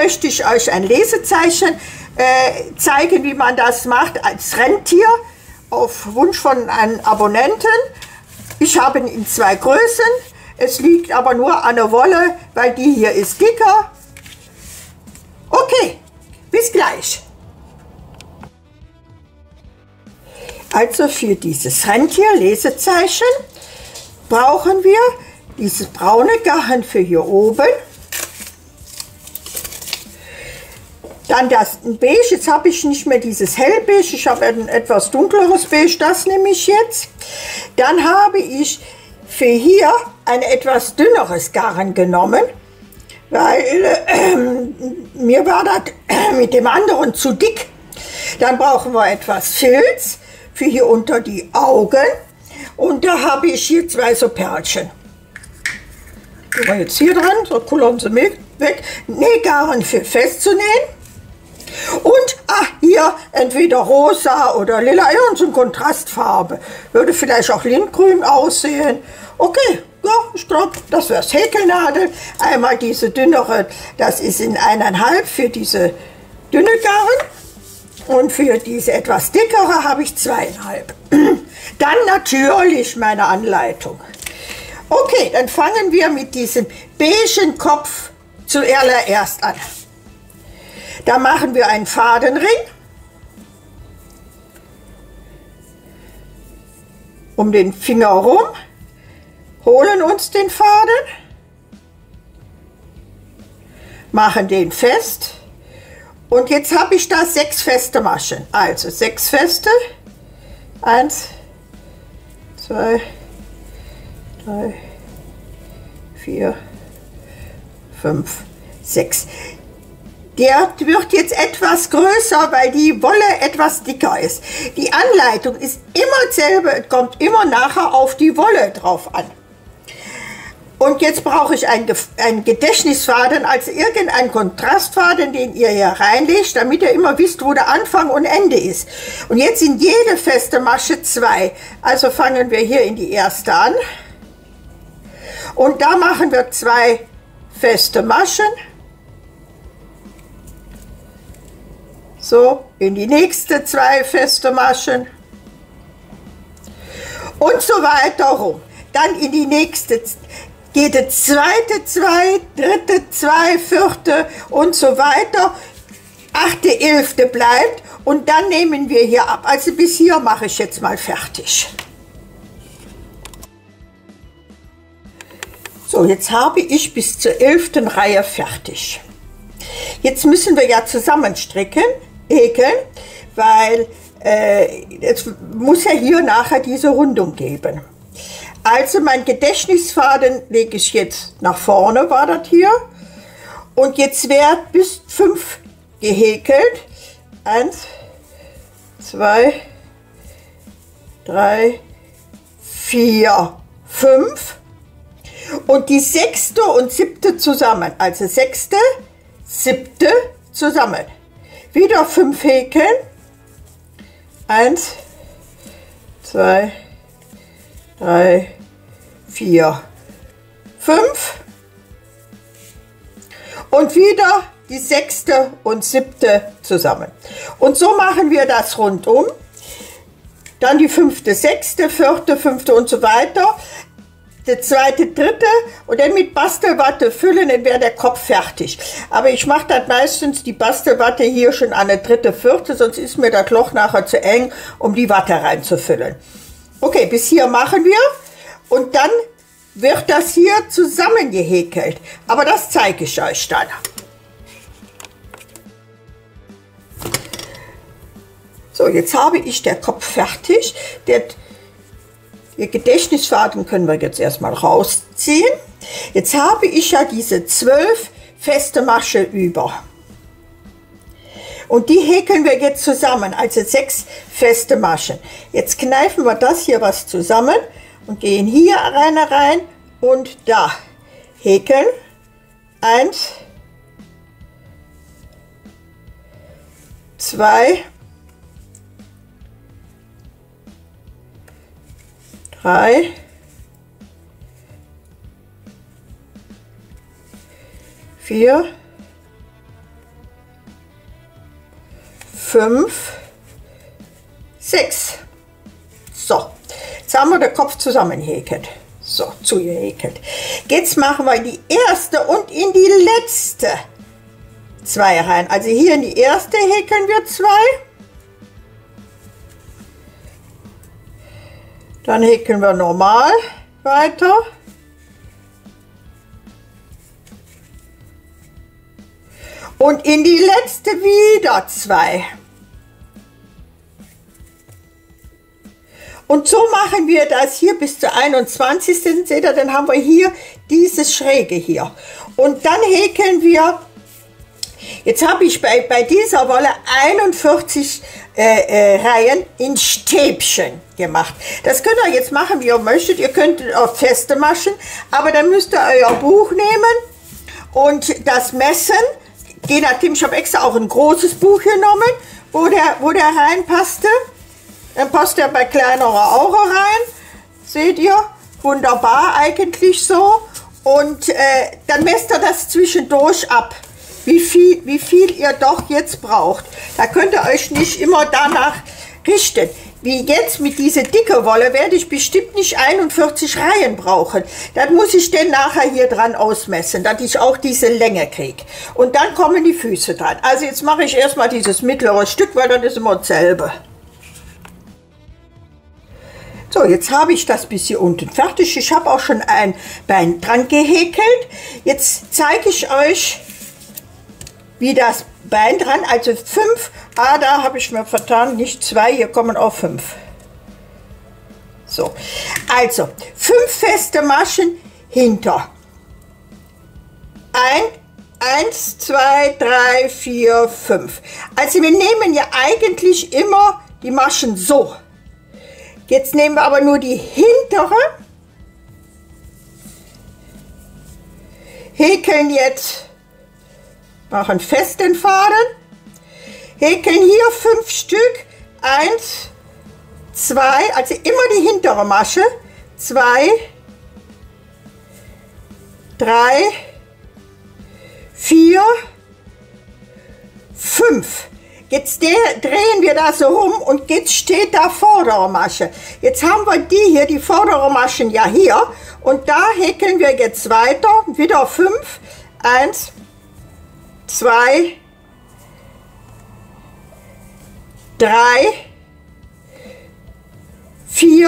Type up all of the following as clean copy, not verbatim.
möchte ich euch ein Lesezeichen zeigen, wie man das macht als Rentier, auf Wunsch von einem Abonnenten. Ich habe ihn in 2 Größen, es liegt aber nur an der Wolle, weil die hier ist dicker. Okay, bis gleich. Also für dieses Rentier-Lesezeichen brauchen wir dieses braune Garn für hier oben. Dann das Beige, jetzt habe ich nicht mehr dieses hellbeige, ich habe ein etwas dunkleres Beige, das nehme ich jetzt. Dann habe ich für hier ein etwas dünneres Garn genommen, weil mir war das mit dem anderen zu dick. Dann brauchen wir etwas Filz für hier unter die Augen und da habe ich hier 2 so Perlchen. Tun wir jetzt hier dran, so kullern sie weg. Nähgarn für festzunähen. Und hier entweder rosa oder lila, und so eine Kontrastfarbe. Würde vielleicht auch lindgrün aussehen. Okay, ja, ich glaube, das wäre das Häkelnadel. Einmal diese dünnere, das ist in 1,5 für diese dünne Garn. Und für diese etwas dickere habe ich 2,5. Dann natürlich meine Anleitung. Okay, dann fangen wir mit diesem beigen Kopf zuallererst an. Da machen wir einen Fadenring um den Finger rum, holen uns den Faden, machen den fest. Und jetzt habe ich da 6 feste Maschen. Also 6 feste. 1, 2, 3, 4, 5, 6. Der wird jetzt etwas größer, weil die Wolle etwas dicker ist. Die Anleitung ist immer dasselbe, kommt immer nachher auf die Wolle drauf an. Und jetzt brauche ich einen Gedächtnisfaden, also irgendeinen Kontrastfaden, den ihr hier reinlegt, damit ihr immer wisst, wo der Anfang und Ende ist. Und jetzt sind jede feste Masche 2. Also fangen wir hier in die erste an. Und da machen wir 2 feste Maschen. So, in die nächste 2 feste Maschen. Und so weiter rum. Dann in die nächste, jede zweite 2, dritte 2, vierte und so weiter. 8., 11. bleibt und dann nehmen wir hier ab. Also bis hier mache ich jetzt mal fertig. So, jetzt habe ich bis zur 11. Reihe fertig. Jetzt müssen wir ja zusammenstricken, häkeln, weil es muss ja hier nachher diese Rundung geben. Also mein Gedächtnisfaden lege ich jetzt nach vorne, war das hier. Und jetzt wird bis 5 gehäkelt. 1, 2, 3, 4, 5. Und die 6. und 7. zusammen. Also 6., 7. zusammen. Wieder 5 häkeln. 1, 2, 3, 4, 5. Und wieder die 6. und 7. zusammen. Und so machen wir das rundum. Dann die 5., 6., 4., 5. und so weiter. Der 2., 3. und dann mit Bastelwatte füllen, dann wäre der Kopf fertig. Aber ich mache das meistens die Bastelwatte hier schon an der 3., 4., sonst ist mir das Loch nachher zu eng, um die Watte reinzufüllen. Okay, bis hier machen wir und dann wird das hier zusammengehäkelt. Aber das zeige ich euch dann. So, jetzt habe ich den Kopf fertig. Den Gedächtnisfaden können wir jetzt erstmal rausziehen. Jetzt habe ich ja diese 12 feste Masche über. Und die häkeln wir jetzt zusammen, also 6 feste Maschen. Jetzt kneifen wir das hier was zusammen und gehen hier rein und da häkeln. 1, 2, 3, 4, 5, 6. So, jetzt haben wir den Kopf zusammenhäkelt. So, zugehäkelt. Jetzt machen wir die erste und in die letzte 2 rein. Also hier in die erste häkeln wir 2. Dann häkeln wir normal weiter. Und in die letzte wieder 2. Und so machen wir das hier bis zur 21. Seht ihr, dann haben wir hier dieses Schräge hier. Und dann häkeln wir, jetzt habe ich bei dieser Wolle 41 Reihen in Stäbchen gemacht. Das könnt ihr jetzt machen, wie ihr möchtet. Ihr könnt auch feste Maschen, aber dann müsst ihr euer Buch nehmen und das messen. Je nachdem, ich habe extra auch ein großes Buch genommen, wo der reinpasste. Dann passt der bei kleinerer auch rein. Seht ihr? Wunderbar eigentlich so. Und dann messt ihr das zwischendurch ab, wie viel ihr doch jetzt braucht. Da könnt ihr euch nicht immer danach richten. Wie jetzt mit dieser dicke Wolle werde ich bestimmt nicht 41 Reihen brauchen. Dann muss ich den nachher hier dran ausmessen, dass ich auch diese Länge kriege. Und dann kommen die Füße dran. Also jetzt mache ich erstmal dieses mittlere Stück, weil das ist immer dasselbe. So, jetzt habe ich das bis hier unten fertig. Ich habe auch schon ein Bein dran gehäkelt. Jetzt zeige ich euch, wie das Bein dran, also 5, da habe ich mir vertan, nicht 2, hier kommen auch 5. So, also 5 feste Maschen hinter. 1, 2, 3, 4, 5. Also wir nehmen ja eigentlich immer die Maschen so. Jetzt nehmen wir aber nur die hintere, häkeln jetzt, machen fest den Faden, häkeln hier 5 Stück, 1, 2, also immer die hintere Masche, 2, 3, 4, 5. Jetzt drehen wir das so rum und jetzt steht da vordere Masche. Jetzt haben wir die hier, die vordere Maschen ja hier. Und da häkeln wir jetzt weiter, wieder 5, 1, 2, 3, 4,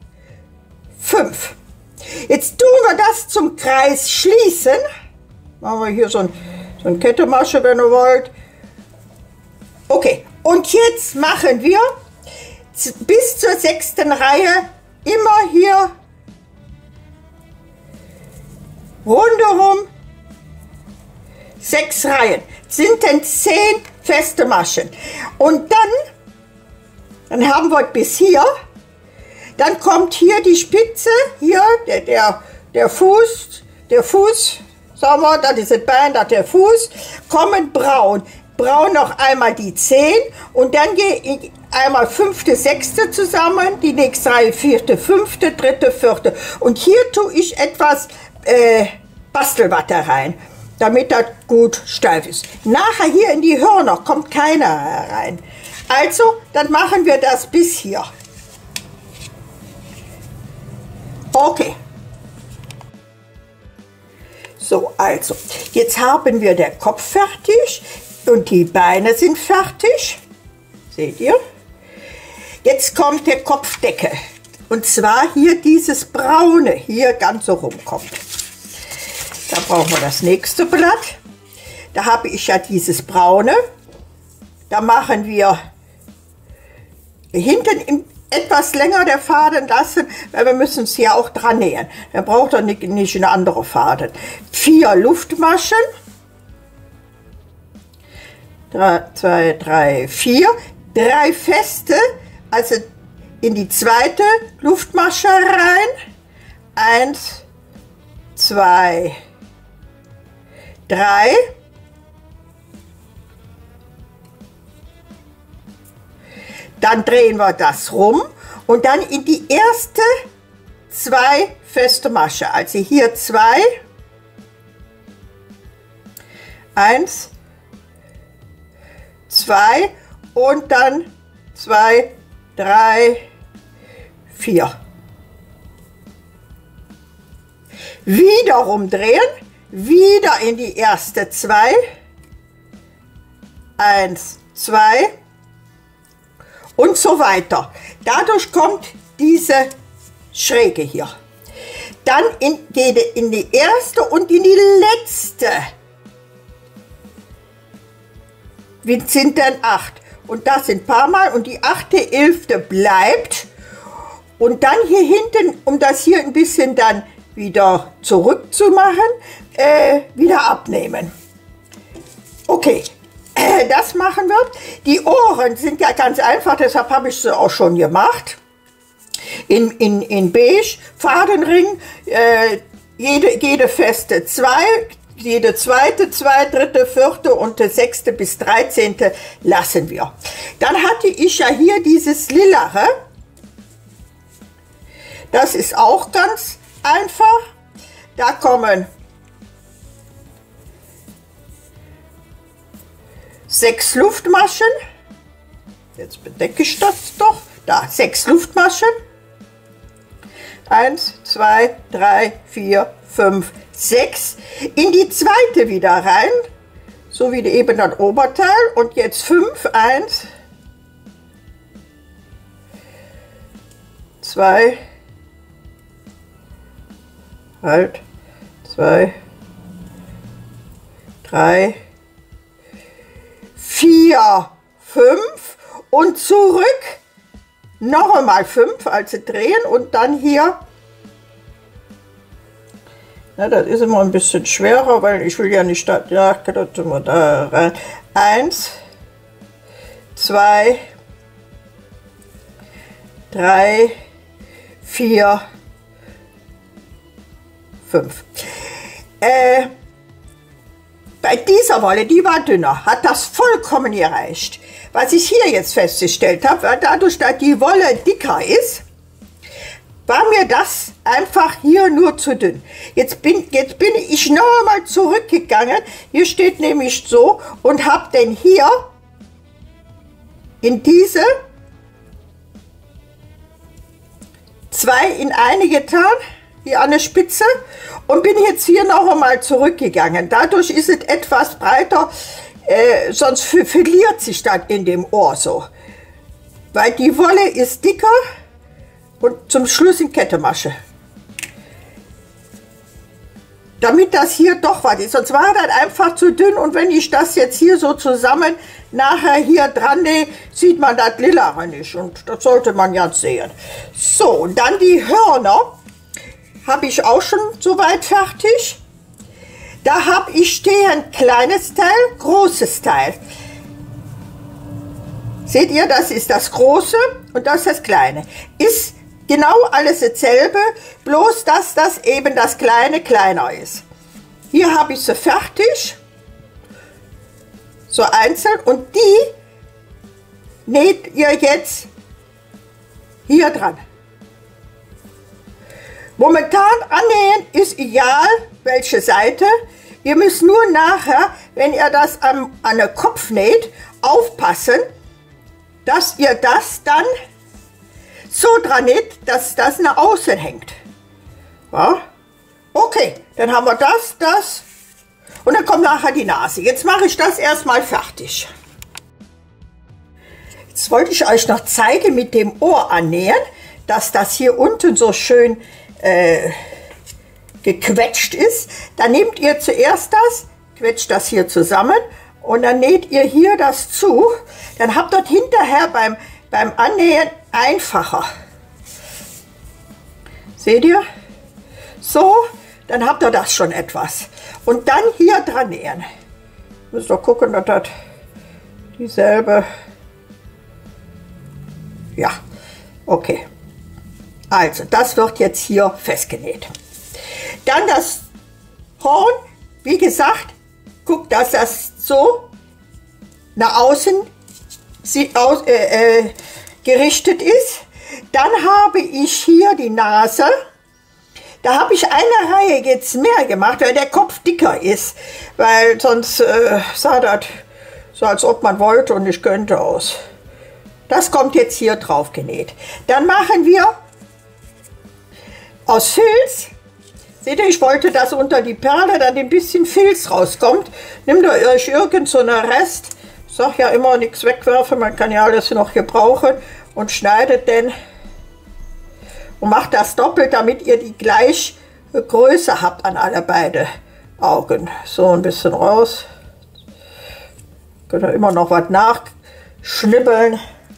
5. Jetzt tun wir das zum Kreis schließen. Machen wir hier so ein Kettenmasche, wenn ihr wollt. Okay, und jetzt machen wir bis zur 6. Reihe immer hier rundherum 6 Reihen. Sind denn 10 feste Maschen. Und dann haben wir bis hier, dann kommt hier die Spitze, hier der Fuß, sagen wir, das ist das Bein, das ist der Fuß, kommen braun. Braun noch einmal die 10 und dann gehe ich einmal 5., 6. zusammen, die nächste Reihe 4., 5., 3., 4. Und hier tue ich etwas Bastelwatte rein, damit das gut steif ist. Nachher hier in die Hörner kommt keiner rein. Also, dann machen wir das bis hier. Okay. So, also, jetzt haben wir den Kopf fertig. Und die Beine sind fertig, seht ihr? Jetzt kommt der Kopfdeckel. Und zwar hier dieses braune, hier ganz so rumkommt. Da brauchen wir das nächste Blatt. Da habe ich ja dieses braune. Da machen wir hinten etwas länger der Faden lassen, weil wir müssen es ja auch dran nähen. Dann braucht er nicht eine andere Faden. 4 Luftmaschen. 2, 3, 4, 3 feste, also in die zweite Luftmasche rein, 1, 2, 3, dann drehen wir das rum und dann in die erste 2 feste Masche, also hier 2, 1, 2 und dann 2, 3, 4. Wieder rumdrehen, wieder in die erste 2, 1, 2 und so weiter. Dadurch kommt diese Schräge hier. Dann geht in die erste und in die letzte. Wir sind dann 8. Und das sind ein paar Mal und die 8., 11. bleibt. Und dann hier hinten, um das hier ein bisschen dann wieder zurückzumachen, wieder abnehmen. Okay, das machen wir. Die Ohren sind ja ganz einfach, deshalb habe ich sie auch schon gemacht. In beige, Fadenring, jede feste 2, jede zweite 2, dritte, vierte und der 6. bis 13. lassen wir. Dann hatte ich ja hier dieses Lilare. Das ist auch ganz einfach. Da kommen 6 Luftmaschen. Jetzt bedecke ich das doch. Da, 6 Luftmaschen. 1, 2, 3, 4, 5, 6. In die zweite wieder rein. So wie eben das Oberteil. Und jetzt 5. 1, 2, 2, 3, 4, 5 und zurück. Noch einmal 5, also drehen und dann hier. Na, das ist immer ein bisschen schwerer, weil ich will ja nicht da rein. 1, 2, 3, 4, 5. Bei dieser Wolle, die war dünner, hat das vollkommen gereicht. Was ich hier jetzt festgestellt habe, war dadurch, dass die Wolle dicker ist, war mir das einfach hier nur zu dünn. Jetzt bin ich noch einmal zurückgegangen, hier steht nämlich so, und habe den hier in diese 2 in eine getan, hier an der Spitze, und bin jetzt hier noch einmal zurückgegangen. Dadurch ist es etwas breiter, sonst verliert sich das in dem Ohr so. Weil die Wolle ist dicker und zum Schluss in Kettemasche. Damit das hier doch was ist. Sonst war das einfach zu dünn, und wenn ich das jetzt hier so zusammen nachher hier dran nähe, sieht man das Lilare nicht, und das sollte man ja sehen. So, und dann die Hörner habe ich auch schon soweit fertig. Da habe ich stehen kleines Teil, großes Teil. Seht ihr, das ist das große und das ist das kleine. Ist genau alles dasselbe, bloß dass das eben das kleine kleiner ist. Hier habe ich sie fertig, so einzeln, und die näht ihr jetzt hier dran. Momentan annähen ist egal, welche Seite. Ihr müsst nur nachher, wenn ihr das an den Kopf näht, aufpassen, dass ihr das dann so dran näht, dass das nach außen hängt. Ja? Okay, dann haben wir das und dann kommt nachher die Nase. Jetzt mache ich das erstmal fertig. Jetzt wollte ich euch noch zeigen mit dem Ohr annähen, dass das hier unten so schön gequetscht ist. Dann nehmt ihr zuerst das, quetscht das hier zusammen und dann näht ihr hier das zu. Dann habt ihr hinterher beim Annähen einfacher. Seht ihr? So, dann habt ihr das schon etwas. Und dann hier dran nähen. Müsst ihr gucken, dass das dieselbe. Ja, okay. Also, das wird jetzt hier festgenäht. Dann das Horn, wie gesagt, guckt, dass das so nach außen gerichtet ist. Dann habe ich hier die Nase. Da habe ich eine Reihe jetzt mehr gemacht, weil der Kopf dicker ist, weil sonst sah das So als ob man wollte und nicht könnte aus. Das kommt jetzt hier drauf genäht. Dann machen wir aus Filz. Seht ihr, ich wollte, dass unter die Perle dann ein bisschen Filz rauskommt. Nehmt ihr euch irgend so einen Rest. Ich sage ja immer, nichts wegwerfen, man kann ja alles noch gebrauchen. Und schneidet den und macht das doppelt, damit ihr die gleiche Größe habt an alle beide Augen. So ein bisschen raus. Könnt ihr immer noch was nachschnibbeln.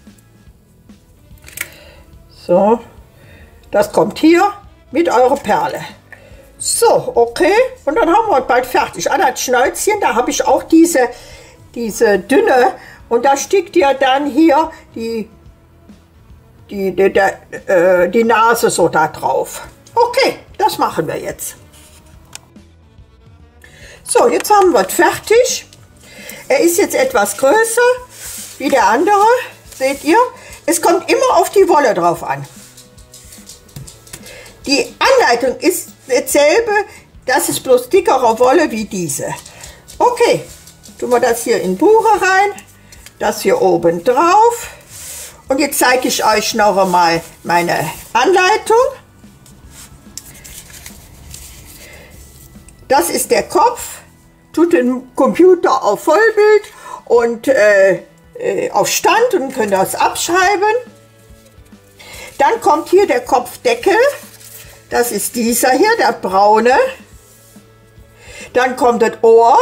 So, das kommt hier mit eurer Perle. So, okay, und dann haben wir bald fertig. An das Schnäuzchen, da habe ich auch diese dünne, und da stickt ihr dann hier die Nase so da drauf. Okay, das machen wir jetzt. So, jetzt haben wir es fertig. Er ist jetzt etwas größer wie der andere, seht ihr. Es kommt immer auf die Wolle drauf an. Die Anleitung ist dasselbe, das ist bloß dickere Wolle wie diese. Okay, tun wir das hier in Buche rein, das hier oben drauf. Und jetzt zeige ich euch noch einmal meine Anleitung. Das ist der Kopf. Tut den Computer auf Vollbild und auf Stand und könnt das abschreiben. Dann kommt hier der Kopfdeckel. Das ist dieser hier, der braune. Dann kommt das Ohr,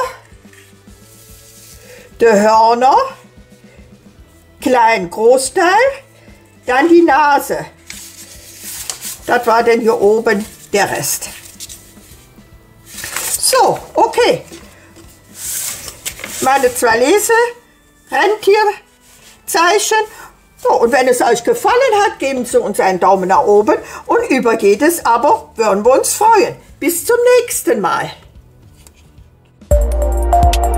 die Hörner, klein Großteil, dann die Nase. Das war dann hier oben der Rest. So, okay. Meine zwei Rentierzeichen. So, und wenn es euch gefallen hat, geben Sie uns einen Daumen nach oben und über jedes Abo würden wir uns freuen. Bis zum nächsten Mal.